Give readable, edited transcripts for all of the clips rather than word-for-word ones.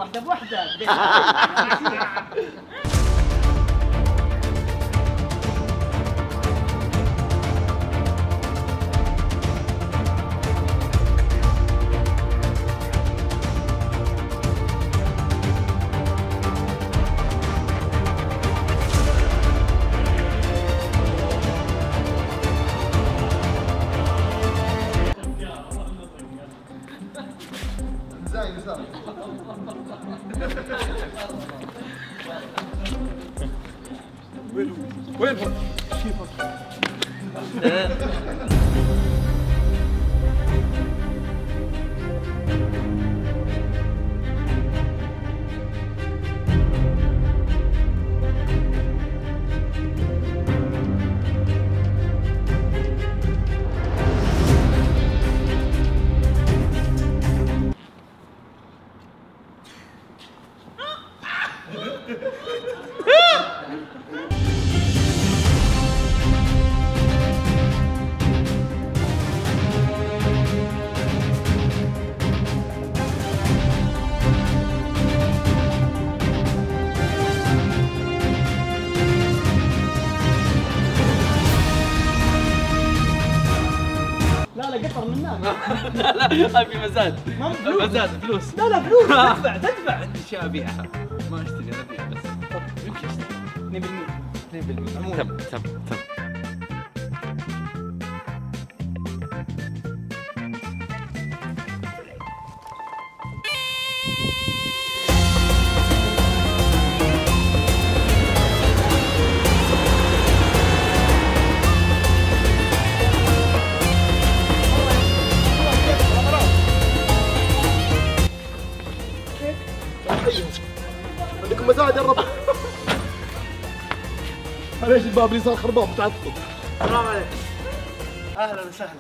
واحدة بواحدة. وين لا قطر من هناك. لا في مزاد. مزاد فلوس. لا فلوس تدفع. عندي اشياء ابيعها ما اشتري انا ابيع بس. يمكن اشتري 2%. تم. عندكم مزاج يا رب. ليش الباب اللي صار خربان متعطل؟ السلام عليكم. اهلا وسهلا.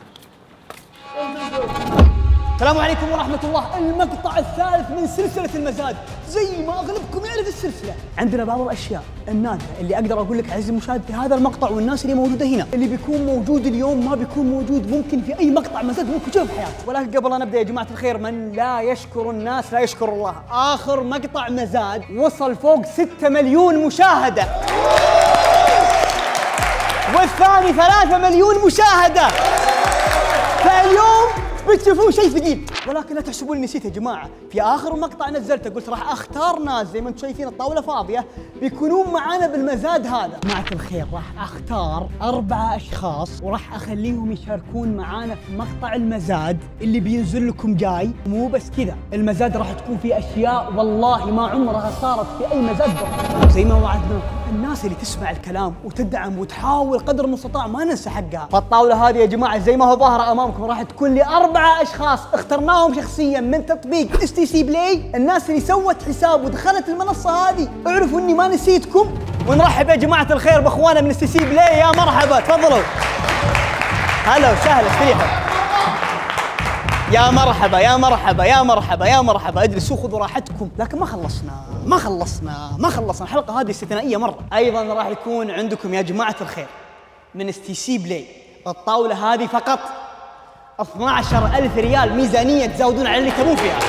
السلام عليكم ورحمة الله. المقطع الثالث من سلسلة المزاد، زي ما اغلبكم يعرف السلسلة. عندنا بعض الاشياء النادرة اللي اقدر اقول لك عزيزي المشاهد في هذا المقطع والناس اللي موجودة هنا، اللي بيكون موجود اليوم ما بيكون موجود ممكن في اي مقطع مزاد ممكن تشوفه في حياتك. ولكن قبل لا نبدا يا جماعة الخير، من لا يشكر الناس لا يشكر الله. اخر مقطع مزاد وصل فوق 6 مليون مشاهدة، والثاني 3 مليون مشاهدة. فاليوم بتشوفون شيء ثقيل، ولكن لا تحسبون اني نسيت يا جماعه. في اخر مقطع نزلته قلت راح اختار ناس زي ما انتم شايفين الطاوله فاضيه بيكونون معانا بالمزاد هذا. جماعه الخير راح اختار 4 اشخاص وراح اخليهم يشاركون معانا في مقطع المزاد اللي بينزل لكم جاي. مو بس كذا، المزاد راح تكون فيه اشياء والله ما عمرها صارت في اي مزاد زي ما وعدنا. الناس اللي تسمع الكلام وتدعم وتحاول قدر المستطاع ما ننسى حقها. فالطاوله هذه يا جماعه زي ما هو ظاهره امامكم راح تكون ل4 اشخاص اخترناهم شخصيا من تطبيق STC بلاي. الناس اللي سوت حساب ودخلت المنصه هذه اعرفوا اني ما نسيتكم. ونرحب يا جماعه الخير باخواننا من STC بلاي. يا مرحبا، تفضلوا. هلا وسهلا، استريحوا. يا مرحبا يا مرحبا يا مرحبا يا مرحبا. اجلسوا خذوا راحتكم. لكن ما خلصنا الحلقه هذه استثنائيه مره. ايضا راح يكون عندكم يا جماعه الخير من STC بلاي الطاوله هذه فقط 12,000 ريال ميزانيه تزودون على اللي تبون فيها.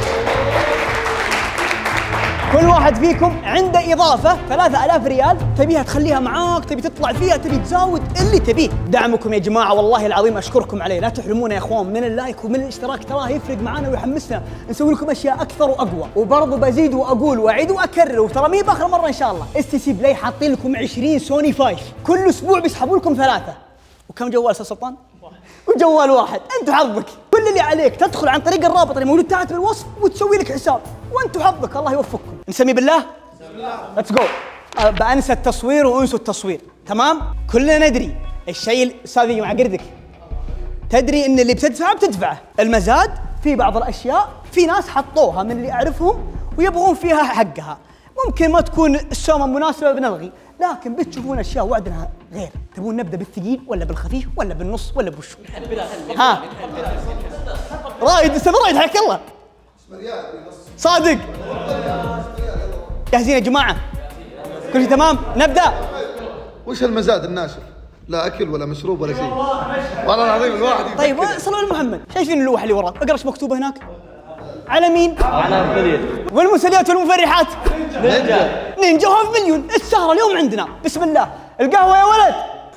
كل واحد فيكم عنده اضافه 3000 ريال تبيها تخليها معاك، تبي تطلع فيها، تبي تزود اللي تبيه. دعمكم يا جماعه والله العظيم اشكركم عليه. لا تحرمونا يا اخوان من اللايك ومن الاشتراك، تراه يفرق معنا ويحمسنا نسوي لكم اشياء اكثر واقوى. وبرضه بزيد واقول واعيد واكرر، وترى مي باخر مره ان شاء الله. STC بلاي حاطين لكم 20 سوني 5 كل اسبوع بيسحبوا لكم 3. وكم جوال استاذ سلطان؟ وجوال واحد. انت حظك، كل اللي عليك تدخل عن طريق الرابط اللي موجود تحت بالوصف وتسوي لك حساب، وانت حظك. الله يوفقكم. نسمي بالله؟ ليتس جو. بانسى التصوير وانسوا التصوير، تمام؟ كلنا ندري الشيء استاذي مع قردك، تدري ان اللي بتدفعه. المزاد في بعض الاشياء في ناس حطوها من اللي اعرفهم ويبغون فيها حقها. ممكن ما تكون السومه مناسبه بنلغي، لكن بتشوفون اشياء وعدنا غير. تبون نبدا بالثقيل ولا بالخفيف ولا بالنص ولا بوشو؟ ها رايد استاذ رايد حياك الله. صادق. جاهزين يا جماعه؟ كل شيء تمام؟ نبدا. وش هالمزاد الناشف؟ لا اكل ولا مشروب ولا شيء. والله العظيم الواحد يفكر. طيب صلوا على محمد. شايفين اللوحه اللي وراك؟ اقرا ايش مكتوبه هناك؟ على مين؟ على الخليل. والمسليات والمفرحات نينجا وهاف مليون. السهرة اليوم عندنا بسم الله. القهوة يا ولد.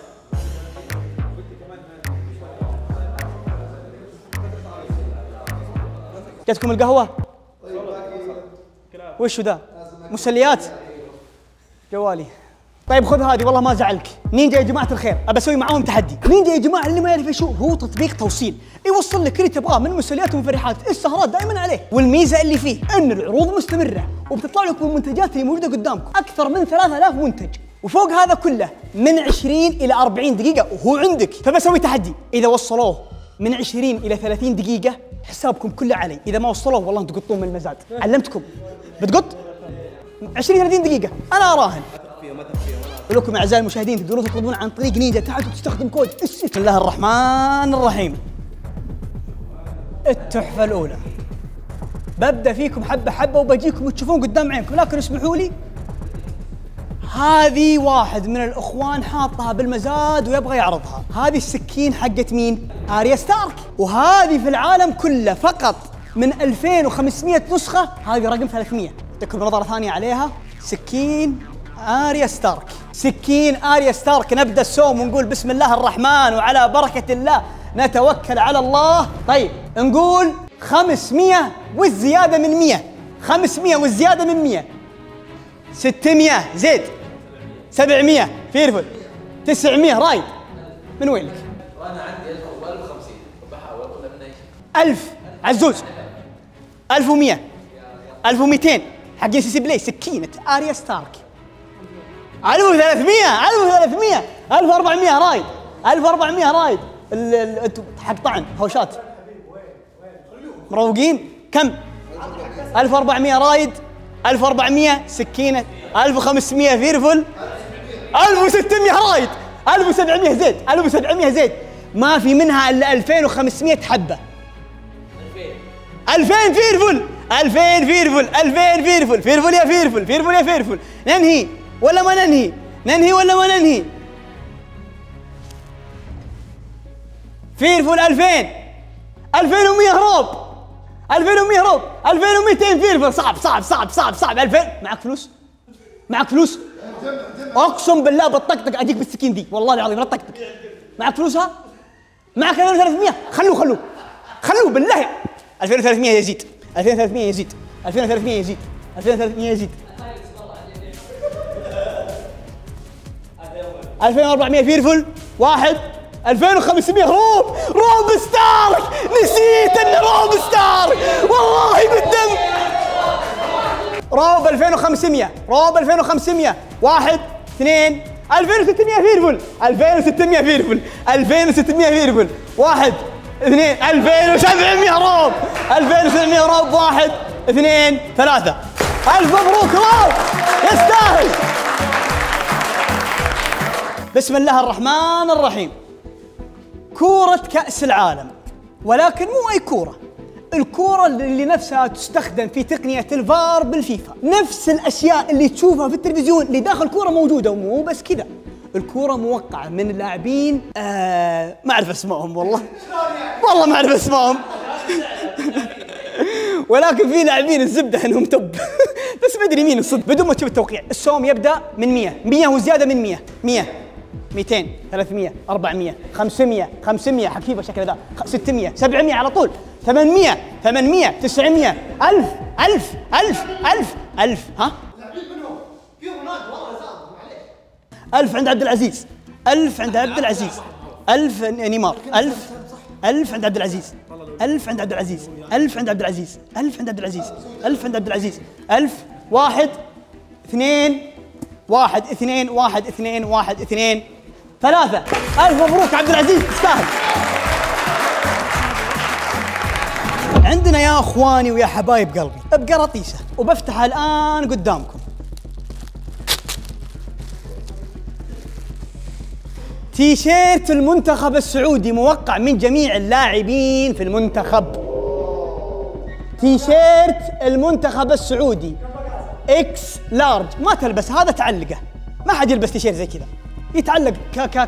جاتكم القهوة؟ وشو ذا؟ مسليات؟ جوالي. طيب خذ هذه والله ما زعلك. نينجا يا جماعة الخير أبى أسوي معاهم تحدي. نينجا يا جماعة اللي ما يعرف شو هو تطبيق توصيل يوصل لك اللي تبغاه من مسليات ومفرحات. السهرات دائما عليه، والميزة اللي فيه إن العروض مستمرة وبتطلع لكم المنتجات اللي موجودة قدامكم أكثر من 3000 منتج. وفوق هذا كله من 20 إلى 40 دقيقة وهو عندك. فبسوي تحدي إذا وصلوه من 20 إلى 30 دقيقة حسابكم كله علي. إذا ما وصلوه والله أنتم تقطون من المزاد. علمتكم بتقط 20 30 دقيقة أنا أراهن. ولكم أعزائي المشاهدين تقدرون تطلبون عن طريق نينجا تحت وتستخدم كود بسم الله الرحمن الرحيم. التحفة الأولى ببدأ فيكم حبة حبة وبجيكم تشوفون قدام عينكم، لكن اسمحوا لي هذه واحد من الأخوان حاطها بالمزاد ويبغى يعرضها. هذه السكين حقت مين؟ آريا ستارك، وهذه في العالم كله فقط من 2500 نسخة. هذه رقم 300. تكون نظرة ثانية عليها. سكين آريا ستارك، سكين آريا ستارك. نبدأ السوم ونقول بسم الله الرحمن وعلى بركة الله نتوكل على الله. طيب نقول 500 والزيادة من 100. 500 والزيادة من 100 600 زيد 700 فيرفل 900 رايد. من وين لك؟ وانا عندي 1000 و 1050 بحاول ولا من اي 1000 عزوز 1100 1200 حق سي بلاي. سكينة آريا ستارك 1300 1300 1400 رايد 1400 رايد. حق طعن هوشات مروقين كم؟ 1400 رايد 1400 سكينة 1500 فيرفل 1600 رايد 1700 زيت 1700 زيت. ما في منها الا 2500 حبة. 2000 فيرفل 2000 فيرفل 2000 فيرفل. فيرفل يا فيرفل فيرفل يا فيرفل. ننهي ولا ما ننهي؟ ننهي ولا ما ننهي؟ فيرفل 2000 2100 هروب 2100 هروب 2200 فيرفل. صعب صعب صعب صعب صعب. 2000. معك فلوس؟ معك فلوس؟ اقسم بالله بطقطق اجيك بالسكين دي والله العظيم لا تطقطق. معك فلوسها؟ معك 2300. خلوه بالله. 2300 يزيد 2300 يزيد 2300 يزيد 2300 يزيد 2400 فيرفل واحد 2500 روب ستارك. نسيت ان روب ستارك والله بالدم. روب 2500 روب 2500 واحد اثنين 2600 فيرفل 2600 فيرفل 2600 فيرفل واحد اثنين 2700 روب 2700 روب واحد اثنين ثلاثة. ألف مبروك روب يستاهل. بسم الله الرحمن الرحيم. كورة كأس العالم، ولكن مو أي كورة. الكورة اللي نفسها تستخدم في تقنية الفار بالفيفا. نفس الأشياء اللي تشوفها في التلفزيون اللي داخل كورة موجودة. ومو بس كذا، الكورة موقعة من اللاعبين ما أعرف اسمائهم والله ما أعرف اسمائهم ولكن في لاعبين الزبدة انهم توب بس ما ادري مين الصدق بدون ما تشوف التوقيع. السوم يبدأ من 100 وزيادة من 100 200 300 400 500 حكيبة شكل ذا 600 700 على طول 800 900 1000 ها 1000 عند عبد العزيز 1000 عند عبد العزيز 1000 نيمار 1000 عند عبد العزيز 1000 عند عبد العزيز 1000 عند عبد العزيز 1000 عند عبد العزيز 1000 عند عبد العزيز 1000 1 2 1 2 1 2 1 2 3. ألف مبروك عبد العزيز تستاهل. عندنا يا اخواني ويا حبايب قلبي بقراطيسه وبفتحها الان قدامكم. تيشيرت المنتخب السعودي موقع من جميع اللاعبين في المنتخب. تيشيرت المنتخب السعودي اكس لارج. ما تلبس هذا، تعلقه. ما حد يلبس تيشيرت زي كذا، يتعلق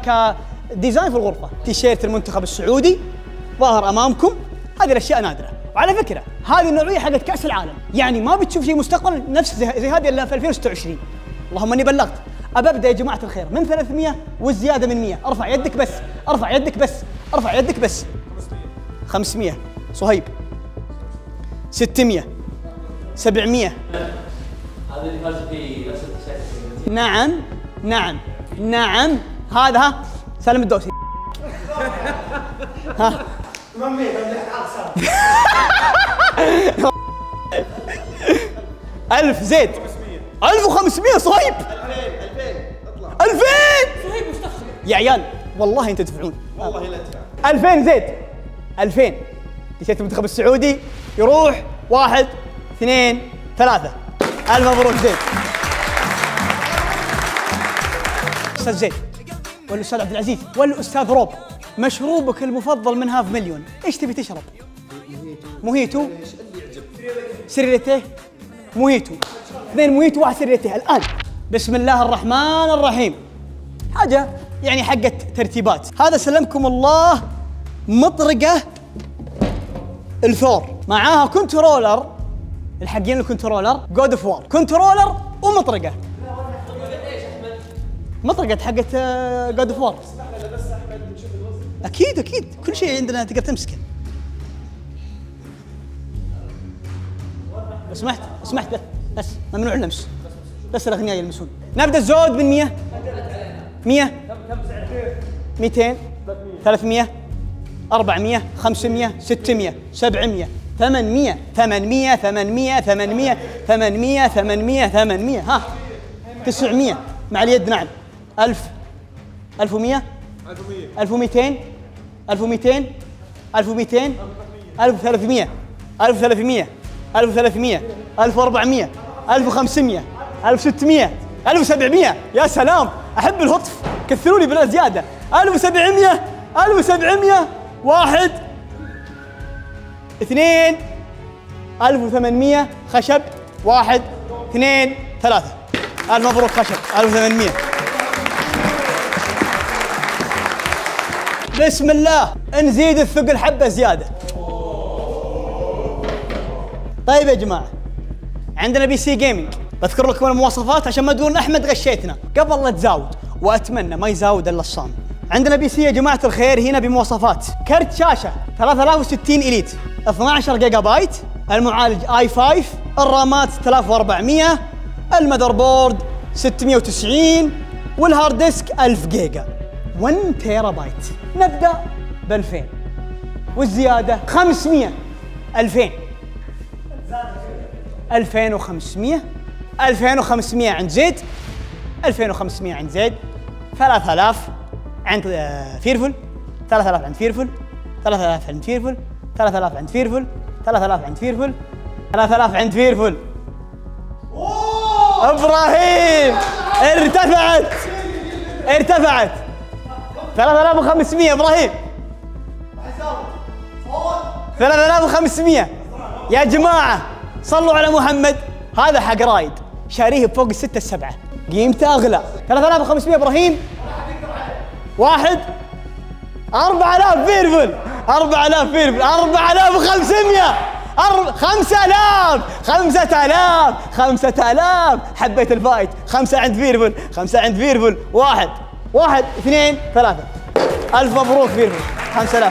ديزاين في الغرفه. تيشيرت المنتخب السعودي ظاهر امامكم. هذه الاشياء نادره وعلى فكره هذه النوعيه حقت كاس العالم، يعني ما بتشوف شيء مستقبل نفس زي هذه الا في 2026. اللهم اني بلغت. ابدا يا جماعه الخير من 300 والزياده من 100. ارفع يدك بس، ارفع يدك بس، ارفع يدك بس. 500 صهيب. 600 700. هذا اللي فاز فيه نفس التيشيرت. نعم هذا. ها سالم الدوسي. ها 1000 زيد. 1500 صهيب. 2000 صهيب مستخسر يا عيال، والله انتم تدفعون. والله لا تدفع. 2000 زيد. 2000 تيشيرت المنتخب السعودي يروح 1 2 3. ألف مبروك زيد. أستاذ زيد والأستاذ عبد العزيز والأستاذ روب، مشروبك المفضل من هاف مليون، إيش تبي تشرب؟ موهيتو. سريرته. موهيتو. 2 موهيتو 1 سريرته الآن. بسم الله الرحمن الرحيم. حاجة يعني حقت ترتيبات. هذا سلمكم الله مطرقة الثور، معاها كنترولر الحقين الكنترولر جود اوف وار، كنترولر ومطرقة. مطرقة حقت جود اوف وار. اكيد كل شيء عندنا تقدر تمسكه. سمحت بس ممنوع اللمس، بس الاغنياء يلمسون. نبدا الزود من 100. 100 200 300 400 500 600 700 800 800 800 800 800 800 800. ها 900 مع اليد. نعم 1000 1100 1200 1200 1200 1300 1300 1300 1400 1500 1600 1700. يا سلام احب الهطف، كثروا لي بلا زياده. 1700 1700 1 2 1800 خشب 1 2 3. ألف مبروك خشب 1800. بسم الله نزيد الثقل حبة زيادة. طيب يا جماعة عندنا بي سي جيمنج، بذكر لكم المواصفات عشان ما تقولون أحمد غشيتنا قبل لا تزاود، وأتمنى ما يزاود إلا الصام. عندنا بي سي يا جماعة الخير هنا بمواصفات: كرت شاشة 3060 إليت 12 جيجا بايت، المعالج i5، الرامات 3400، المذر بورد 690، والهارد ديسك 1000 جيجا 1 تيرا بايت. نبدأ ب 2000 والزيادة 500. 2000 2500 2500 عند زيد، 2500 عند زيد، 3000 عند فيرفل، 3000 عند فيرفل، 3000 عند فيرفل، 3000 عند فيرفل، 3000 عند فيرفل، 3000 عند فيرفل. ابراهيم ارتفعت 3500. ابراهيم 3500. يا جماعه صلوا على محمد، هذا حق رايد شاريه بفوق ال6 7، قيمته اغلى. 3500 ابراهيم. 1 4000 فيرفل، 4000 فيرفل، 4500 5000 حبيت الفايت. 5 عند فيرفل، 5 عند فيرفل. 1 2 3. ألف مبروك فيرفل 5000.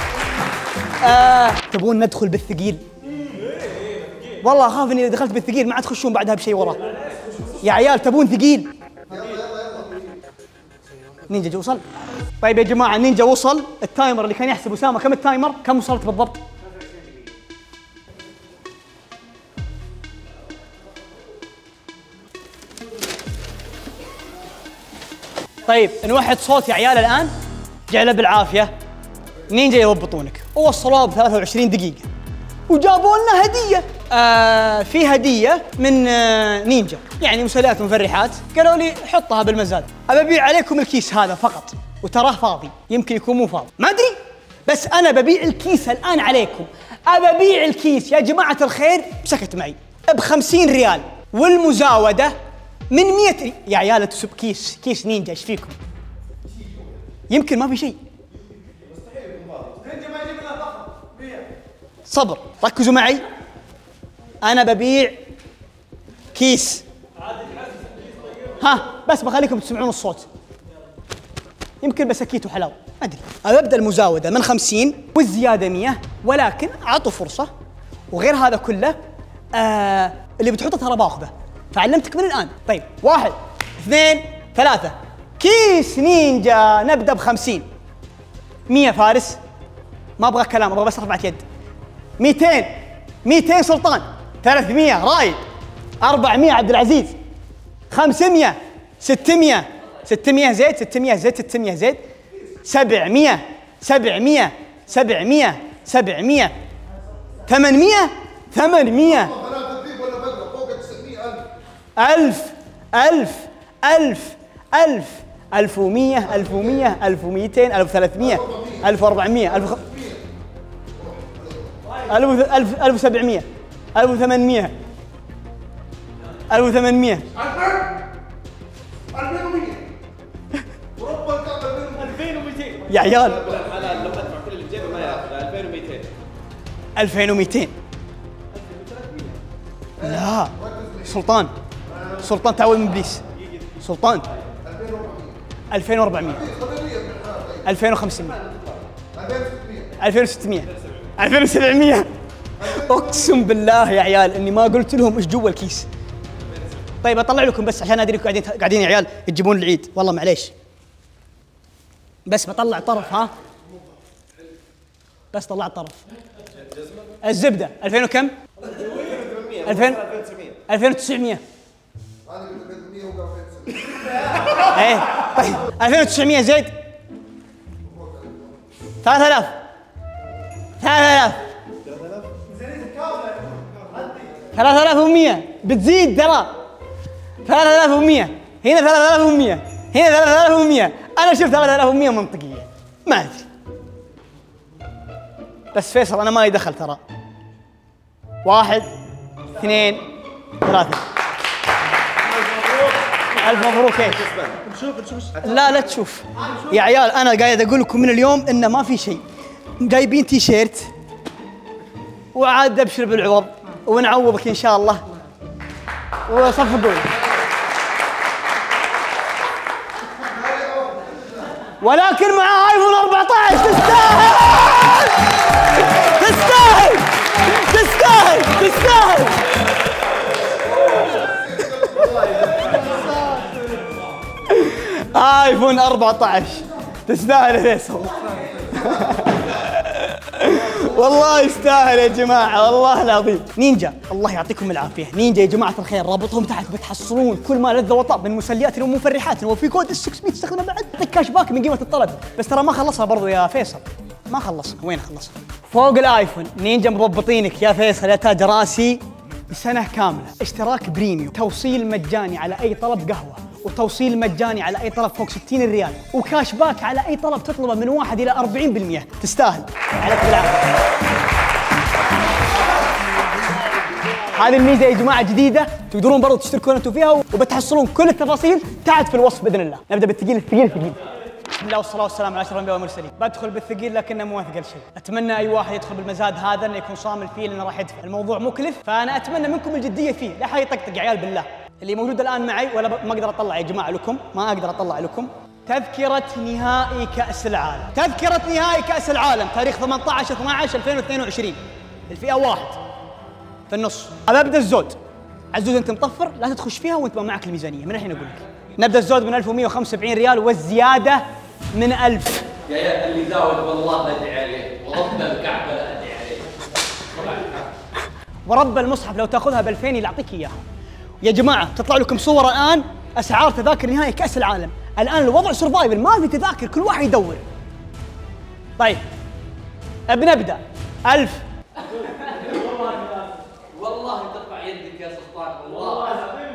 تبون ندخل بالثقيل؟ والله أخاف إني إذا دخلت بالثقيل ما عاد تخشون بعدها بشيء وراه. يا عيال تبون ثقيل؟ نينجا جو وصل. طيب يا جماعة نينجا وصل. التايمر اللي كان يحسب أسامة كم التايمر؟ كم وصلت بالضبط؟ طيب نوحد صوت يا عيال الآن. جعله بالعافية. نينجا يضبطونك. ووصلوها ب 23 دقيقة وجابوا لنا هدية. في هدية من نينجا، يعني مسلات مفرحات. قالوا لي حطها بالمزاد، أبى أبيع عليكم الكيس هذا فقط، وتراه فاضي، يمكن يكون مو فاضي ما أدري، بس أنا ببيع الكيس الآن عليكم. أبى أبيع الكيس يا جماعة الخير، سكت معي، ب50 ريال، والمزاودة من 100. يا عيال انتوا كيس نينجا ايش فيكم؟ يمكن ما في شيء. صبر، ركزوا معي. انا ببيع كيس. ها بس بخليكم تسمعون الصوت، يمكن بسكيت وحلاوه ما ادري. ابدا المزاوده من 50 والزياده 100، ولكن اعطوا فرصه. وغير هذا كله اللي بتحطه ترى باخذه، فعلمتك من الان. طيب 1 2 3 كيس نينجا. نبدا ب50. 100 فارس، ما ابغى كلام، ابغى بس رفعت يد. 200 سلطان. 300 رايد. 400 عبد العزيز. 500 600 زيد. 600 زيد. 700 700 700 800 1000 1000 1000 1000 1100 1200 1300 1400 1700 1800 1800 يا عيال. لو ادفع كل اللي بجيبه ما ياخذ 2200. 2200 لا سلطان تعويض من ابليس. سلطان 2400 2500 2600 2700. اقسم بالله يا عيال اني ما قلت لهم ايش جوا الكيس. طيب اطلع لكم بس عشان ادري قاعدين يا عيال تجيبون العيد، والله معليش. بس بطلع طرف. ها بس طلعت طرف. الزبده 2000 وكم؟ 2000 2900. ايه طيب 2900 زيد 3000 3100 بتزيد ترى. 3100 هنا 3100 هنا 3100. انا شفت 3100 منطقيه ما ادري، بس فيصل انا ما لي دخل ترى. 1 2 3 ألف مبروك. ايش نشوف لا تشوف يا عيال. انا قاعد اقول لكم من اليوم انه ما في شيء. جايبين تيشيرت وعاد ابشر بالعوض ونعوضك ان شاء الله. وصفقوا ولكن مع ايفون 14 تستاهل. ايفون 14 تستاهل يا فيصل. والله يستاهل يا جماعه والله العظيم. نينجا الله يعطيكم العافيه. نينجا يا جماعه الخير رابطهم تحت، بتحصلون كل ما لذ وطاب من مسليات ومفرحات، وفي كود ال600 تستخدمه بعد يعطيك كاش باك من قيمه الطلب. بس ترى ما خلصها برضو يا فيصل، ما خلصنا. وين خلصنا؟ فوق الايفون نينجا مضبطينك يا فيصل يا تاج راسي سنه كامله اشتراك بريميوم، توصيل مجاني على اي طلب قهوه، وتوصيل مجاني على اي طلب فوق 60 ريال، وكاش باك على اي طلب تطلبه من 1 إلى 40%. تستاهل. عليك بالعافيه. هذه الميزه يا جماعه جديده، تقدرون برضو تشتركون انتم فيها، وبتحصلون كل التفاصيل تحت في الوصف باذن الله. نبدا بالثقيل. بسم الله والصلاه والسلام على اشرف الانبياء والمرسلين. بدخل بالثقيل لكنه مو اثقل شيء. اتمنى اي واحد يدخل بالمزاد هذا انه يكون صامل فيه، لانه راح يدفع. الموضوع مكلف، فانا اتمنى منكم الجديه فيه، لا حد يطقطق يا عيال بالله. اللي موجود الان معي ولا ما اقدر اطلع يا جماعه لكم، ما اقدر اطلع لكم. تذكره نهائي كاس العالم. تذكره نهائي كاس العالم تاريخ 18/12/2022. الفئه 1 في النص. ابدا الزود. عزوز انت مطفر لا تدخش فيها وانت ما معك الميزانيه، من الحين اقول لك. نبدا الزود من 1175 ريال والزياده من 1000. يا اللي زاود والله لا ادعي عليه، ورب الكعبه لا ادعي عليه. ورب المصحف لو تاخذها ب2000 اللي اعطيك اياها. يا جماعه تطلع لكم صور الان اسعار تذاكر نهائي كاس العالم. الان الوضع سرفايفل، ما في تذاكر، كل واحد يدور. طيب بنبدا 1000. والله ترفع يدك يا سلطان والله.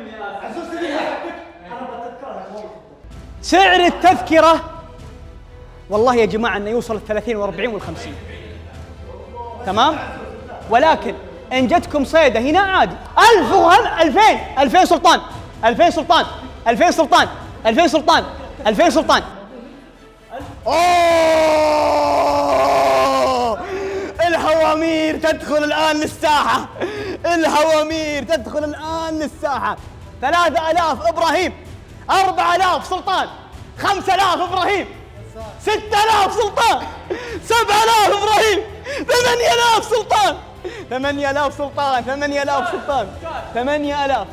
سعر التذكره والله يا جماعه انه يوصل ال 30 و40 وال50. تمام؟ ولكن ان جتكم صيده هنا عادي 1000 وهم 2000. 2000 سلطان 2000 سلطان 2000 سلطان 2000 سلطان 2000 سلطان. اوه الهوامير تدخل الآن للساحة. الهوامير تدخل الآن للساحة. 3000 إبراهيم، 4000 سلطان، 5000 إبراهيم، 6000 سلطان، 7000 إبراهيم، 8000 سلطان، 8000 سلطان، 8000 سلطان، 8000،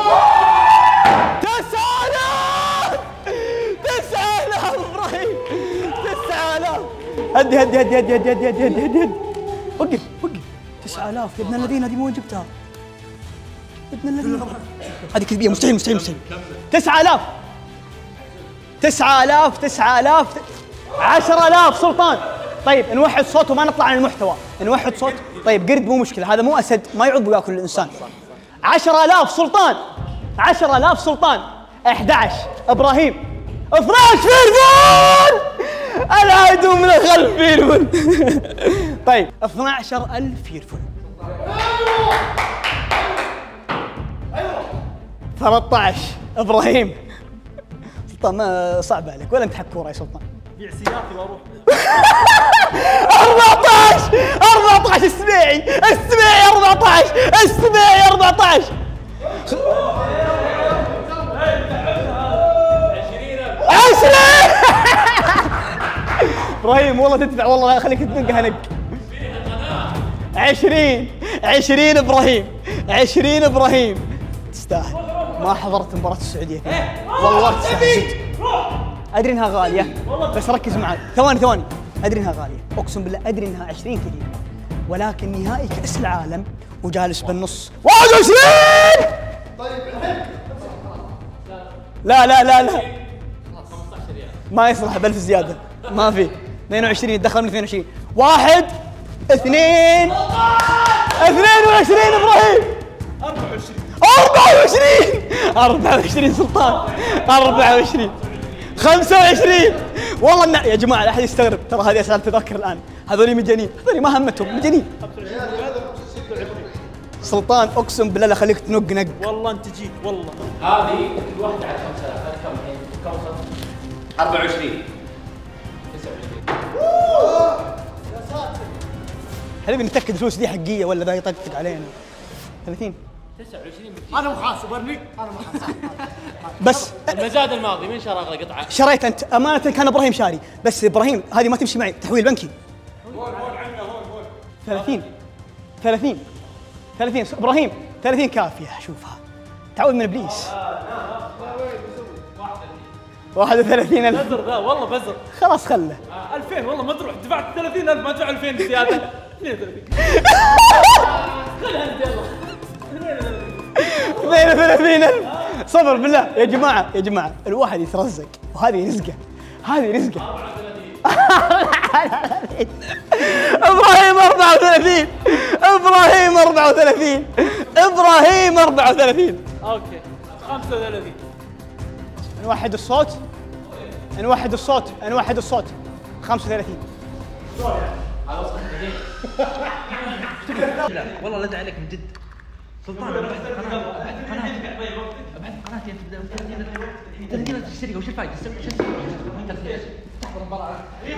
9000 إبراهيم، 9000. هدي هدي هدي هدي هدي هدي هدي هدي هدي. وقف وقف. 9000 يا ابن الذين، هذه من وين جبتها؟ يا ابن الذين هذه كذبية، مستحيل مستحيل مستحيل. 9000 9000 9000 10000 سلطان. طيب نوحد صوت وما نطلع عن المحتوى، نوحد صوت. طيب قرد مو مشكلة، هذا مو أسد ما يعض وياكل الإنسان. 10000 سلطان، 10000 سلطان، 11 إبراهيم، 12 فيرفون. العدو من الخلف فيرفون. طيب 12000 فيرفون. 13 إبراهيم. سلطان ما صعب عليك ولا انت حق كورة يا سلطان. بيع سيارتي واروح. 14 السبيعي، السبيعي 14، السبيعي 14. 20 ابراهيم والله تدفع، والله خليك تنقها نق. 20 ابراهيم، 20 ابراهيم. تستاهل. ما حضرت مباراة السعودية والله تستاهل. ادري انها غالية بس ركز معي. ثواني. ادري انها غالية، اقسم بالله ادري انها 20 كثير، ولكن نهائي كأس العالم وجالس بالنص 21. لا لا لا لا ما يصلح ب1000 زيادة، ما في. 22 يتدخل من 22. 1 2 22 ابراهيم. 24 سلطان، 24 25. والله يا جماعه لا احد يستغرب، ترى هذه اسئله تذكر الان. هذول مجانين، هذول ما همتهم، مجانين. سلطان اقسم بالله لا خليك تنق نق. والله انت جيت والله. هذه كل واحده على 5000. هذه كم الحين؟ كم وصلت؟ 24 حبيبي نتاكد الفلوس دي حقيه ولا ذا يطقطق علينا. 30 29 انا محاسب ارني، انا محاسب. بس المزاد الماضي من شرى اغلى قطعه؟ شريت انت امانه، كان ابراهيم شاري. بس ابراهيم هذه ما تمشي معي، تحويل بنكي. 30 ابراهيم، 30 كافيه. شوفها تعود من ابليس. 31000. بزر ذا والله بزر. خلاص خله 2000 والله ما تروح، دفعت 30000 ما تدفع 2000 زياده. 32 32000. صبر بالله يا جماعه، يا جماعه الواحد يترزق وهذه رزقه، هذه رزقه. ابراهيم 34، ابراهيم 34، ابراهيم 34. اوكي 35. نوحد الصوت، نوحد الصوت، نوحد الصوت. 35. لا والله لا داعي عليك من جد. سلطان ابحث قناتي انت تبدا 30 تشتري وش الفائده؟ شو تحضر المباراه.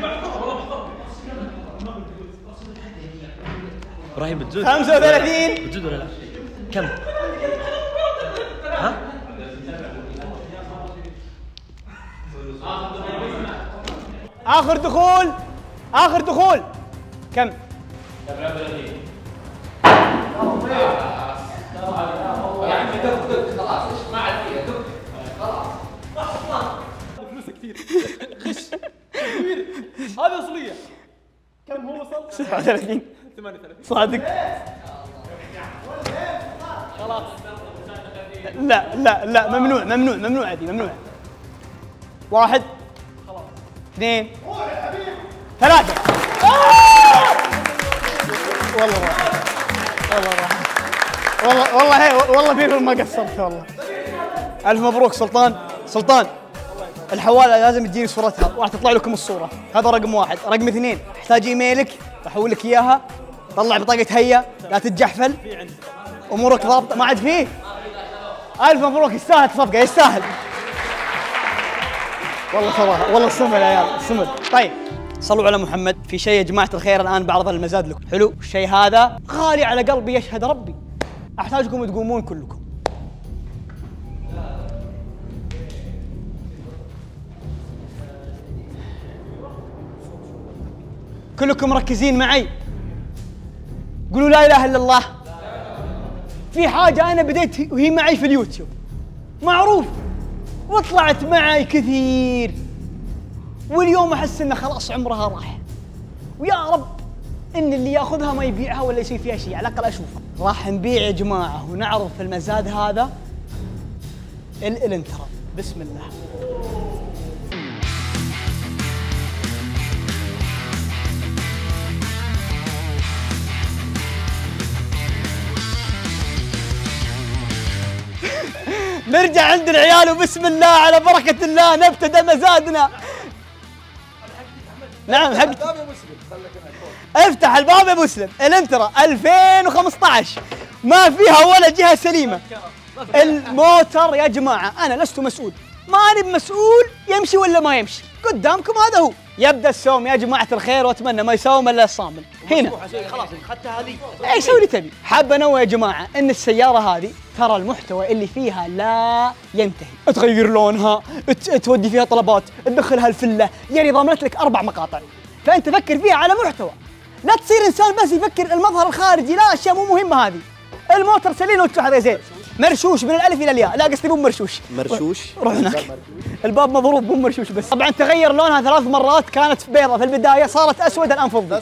ابراهيم بتزود 35 بتزود ولا لا؟ كم؟ ها؟ آخر دخول، آخر دخول. كم؟ 37. فلوس كثير. هذه اصليه. كم هو وصل؟ 37. 38. صادق. خلاص. لا لا لا ممنوع ممنوع ممنوع هذه ممنوع. 1 2 3. والله راح، والله راح، والله في ما قصرت والله. ألف مبروك سلطان. سلطان الحوالة لازم تجيني صورتها راح تطلع لكم الصورة. هذا رقم 1. رقم 2 احتاج ايميلك بحول لك اياها. طلع بطاقة هيا لا تتجحفل، امورك ضابطة. ما عاد فيه. ألف مبروك، يستاهل صفقة، يستاهل والله صراحة. والله صمد يا عيال، صمد. طيب صلوا على محمد. في شيء يا جماعة الخير الآن بعرض المزاد لكم. حلو، الشيء هذا غالي على قلبي يشهد ربي. أحتاجكم تقومون كلكم. كلكم مركزين معي. قولوا لا إله إلا الله. في حاجة أنا بديت وهي معي في اليوتيوب معروف، وطلعت معي كثير، واليوم أحس إن خلاص عمرها راح، ويا رب إن اللي ياخذها ما يبيعها ولا يسوي فيها شيء، على الأقل أشوفها. راح نبيع يا جماعة ونعرض في المزاد هذا الانترا. بسم الله. نرجع عند العيال وبسم الله على بركة الله نبتدأ مزادنا. نعم حق افتح الباب يا مسلم. الانترا 2015 ما فيها ولا جهة سليمة. الموتر يا جماعة أنا لست مسؤول، ماني بمسؤول يمشي ولا ما يمشي، قدامكم هذا هو. يبدأ السوم يا جماعة الخير، وأتمنى ما يساوم إلا الصامل. هنا خلاص اخذتها لي. اي سوي اللي تبي. حاب انوه يا جماعه ان السياره هذه ترى المحتوى اللي فيها لا ينتهي. تغير لونها، تودي فيها طلبات، تدخلها الفله، يعني ضامنت لك 4 مقاطع. فانت فكر فيها على محتوى، لا تصير انسان بس يفكر المظهر الخارجي، لا اشياء مو مهمه هذه. الموتر سليم وتشوف هذا زين، مرشوش من الالف الى الياء. لا قصدي مو مرشوش. روح هناك. الباب مضروب مو مرشوش بس. طبعا تغير لونها 3 مرات، كانت بيضة في البدايه صارت اسود الان فضي.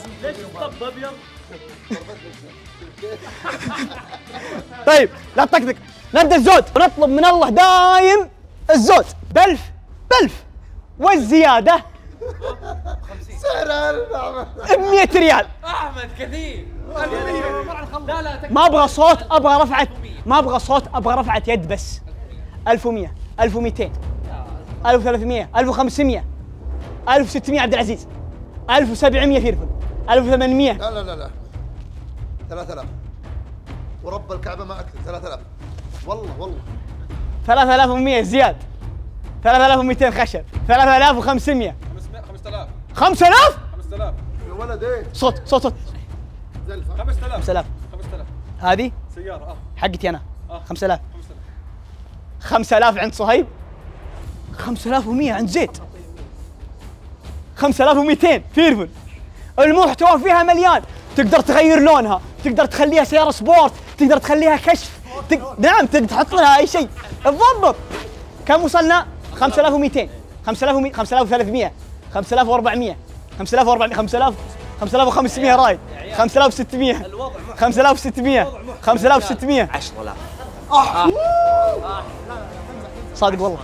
طيب لا تطقطق، نبدا الزود ونطلب من الله دايم الزود بلف والزياده سعر 100 ريال. احمد كثير. لا ما ابغى صوت، ابغى رفعه، ما ابغى صوت، ابغى رفعه يد بس. 1100 1200 1300 1500 1600 عبد العزيز 1700 فيرفل 1800. لا لا لا لا 3000 ورب الكعبة ما أكثر. 3000 والله 3100 زياد 3200 خشب 3500 5000 5000 يا ولد ايه صوت 5000 هذه سيارة حقتي انا 5000 5000 عند صهيب 5100 عند زيد 5200 فيرفل. المحتوى فيها مليان، تقدر تغير لونها، تقدر تخليها سيارة سبورت، تقدر تخليها كشف، نعم تقدر تحط لها اي شيء. تضبط. كم وصلنا؟ 5200 5300 5400 5500 رايد 5600 5600 10000. صادق والله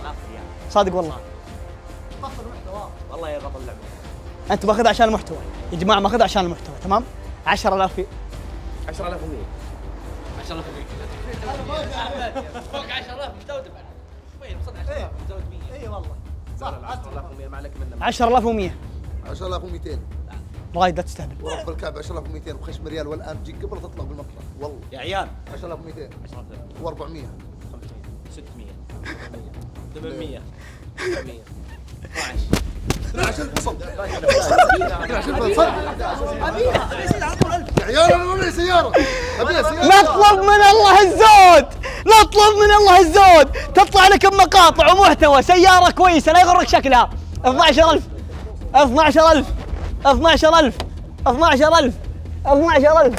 والله يبغى اطلع. انت ماخذها عشان المحتوى يا جماعه، ماخذها عشان المحتوى. تمام 10000 في 10100 فوق 10000 مزود وين وصلنا 10000 مزود 100. اي والله صح 10100 ما عليك منه. 10100 10200 رايد لا تستهبل. ورب الكعبة 10200 وخشم ريال والآن تجيك قبل تطلع بالمطلع والله. يا عيال 10200 و400 600 800 900 12 الفصل 12 الفصل يا عيال انا ولا سيارة ابيها سيارة. نطلب من الله الزود، نطلب من الله الزود، تطلع لك بمقاطع ومحتوى، سيارة كويسة لا يغرك شكلها. 12000 12000 12000 12000 12000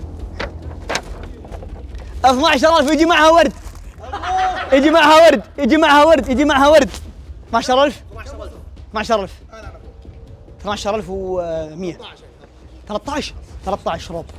12000 يجي معها ورد، يجي معها ورد، يجي معها ورد، يجي معها ورد. 12000 12000 12100 13 روب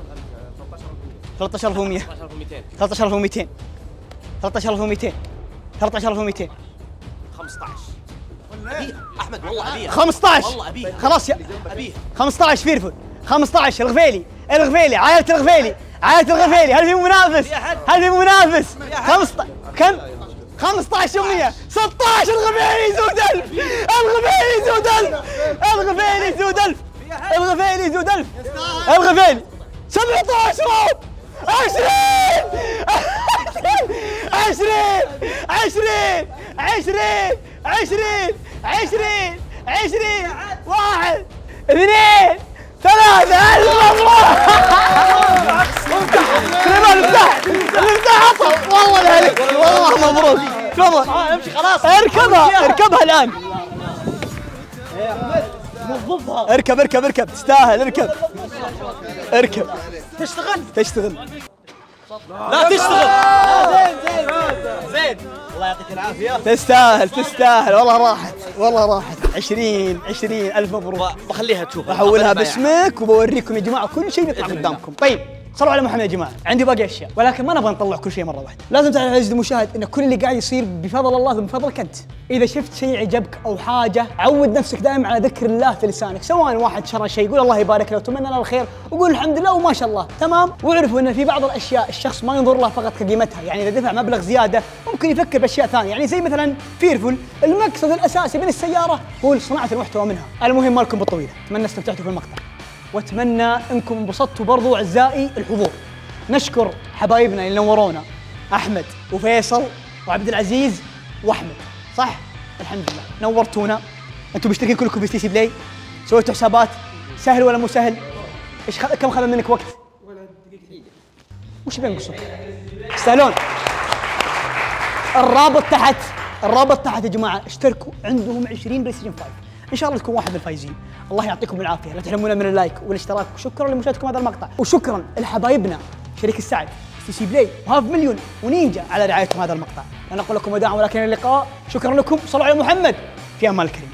13200 13200 13200 13200 15 احمد والله ابيها 15 والله ابيها خلاص يا ابيها 15 فيرفل 15 الغفيلي عائلة الغفيلي هل في منافس؟ هل في منافس؟ 15 كم؟ 1500 16 الغفيلي يزود 1000 الغفيلي يزود 1000 الغفيلي يزود 1000 الغفيلي يزود 1000 الغفيلي 17 روب 20 20 20 20 20 20 20 1 2 3 ألف مبروك. سليمان افتح عطل والله عليك والله مبروك. تفضل امشي خلاص. اركبها الآن. اركب تستاهل. اركب تشتغل لا تشتغل. زين الله يعطيك العافيه. تستاهل والله راحت 20,000 مبروك. بخليها تشوف بحولها باسمك وبوريكم يا جماعه كل شيء بيطلع قدامكم. طيب صلوا على محمد يا جماعه. عندي باقي اشياء ولكن ما نبغى نطلع كل شيء مره واحده. لازم تعرف عزيزي المشاهد ان كل اللي قاعد يصير بفضل الله ومن فضلك انت. اذا شفت شيء عجبك او حاجه عود نفسك دائما على ذكر الله في لسانك، سواء واحد شرى شيء قول الله يبارك له وتمنى له الخير وقول الحمد لله وما شاء الله تمام. واعرفوا ان في بعض الاشياء الشخص ما ينظر لها فقط كقيمتها، يعني اذا دفع مبلغ زياده ممكن يفكر باشياء ثانيه، يعني زي مثلا فيرفول المقصد الاساسي من السياره هو صناعه المحتوى منها. المهم مالكم بالطويله، اتمنى استمتعتوا في المقطع واتمنى انكم انبسطتوا برضو اعزائي الحضور. نشكر حبايبنا اللي نورونا احمد وفيصل وعبد العزيز واحمد، صح؟ الحمد لله نورتونا. انتم مشتركين كلكم في ستيسي بلاي؟ سويتوا حسابات؟ سهل ولا مو سهل؟ كم خذ منك وقت؟ ولا دقيقتين. وش بينقصوا؟ تستاهلون. الرابط تحت يا جماعه، اشتركوا عندهم 20 بلاي ستيشن 5 ان شاء الله تكون واحد من الفايزين. الله يعطيكم العافيه، لا تحرمونا من اللايك والاشتراك، وشكرا لمشاهدتكم هذا المقطع، وشكرا لحبايبنا شريك السعد ستيسي بلاي وهاف مليون ونينجا على رعايتهم هذا المقطع. لا نقول لكم وداعا ولكن اللقاء. شكرا لكم، صلوا على محمد، في امان الكريم.